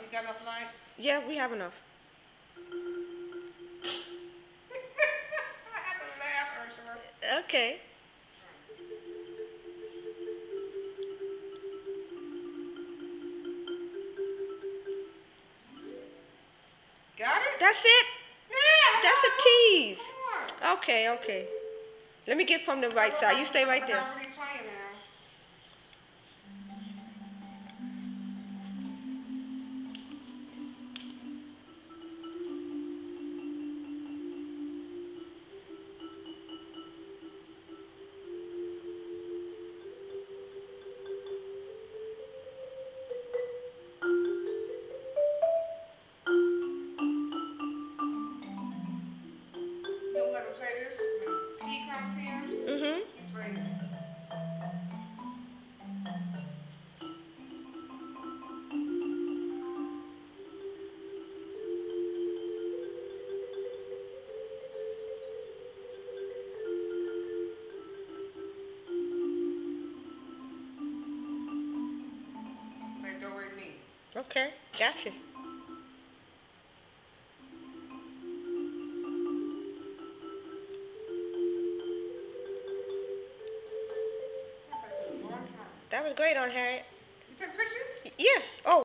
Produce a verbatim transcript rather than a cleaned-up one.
got enough light? Yeah, we have enough. I have to laugh, Ursula. Okay. Got it? That's it? Yeah. That's a tease. Come on. Okay, okay. Let me get from the right side. You stay right there. I'm not really playing now. You gonna let him play this when T comes here? Mm-hmm. You play it. Play Do Re Mi. Okay, gotcha. That takes a long time. That was great, Aunt Harriet. You took pictures? Yeah. Oh.